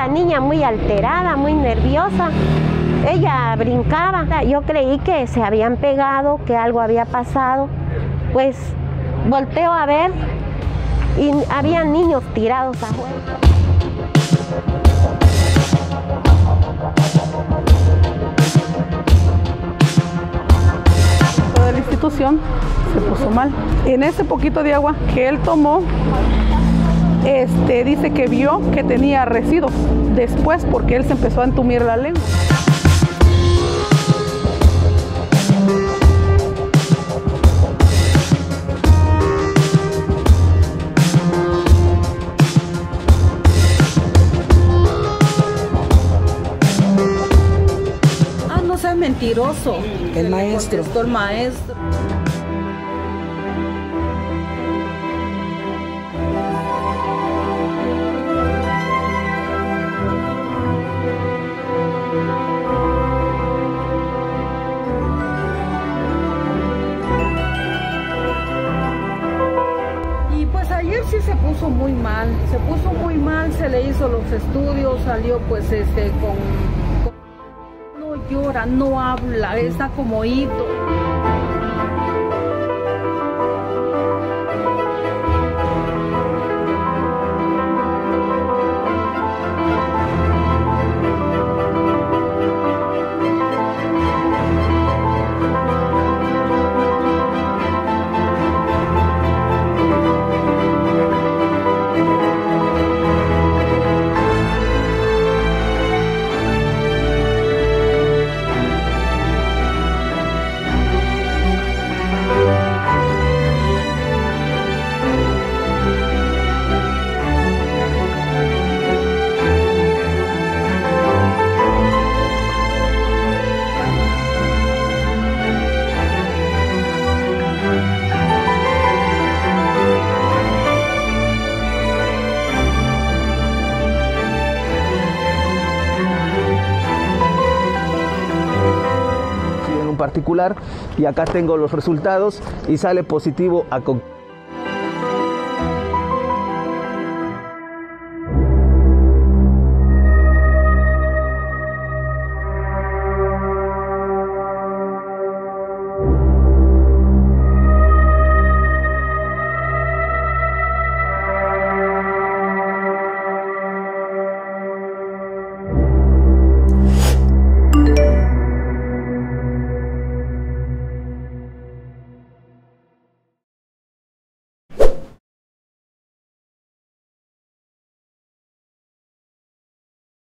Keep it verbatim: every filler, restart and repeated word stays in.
la niña muy alterada, muy nerviosa. Ella brincaba. Yo creí que se habían pegado, que algo había pasado. Pues volteo a ver y había niños tirados afuera. Toda la institución se puso mal. En ese poquito de agua que él tomó, este, dice que vio que tenía residuos después porque él se empezó a entumir la lengua. Ah, no seas mentiroso. El maestro. El maestro. Ayer sí se puso muy mal, se puso muy mal, se le hizo los estudios, salió pues este con, con... no llora, no habla, está como hito. particular y acá tengo los resultados y sale positivo a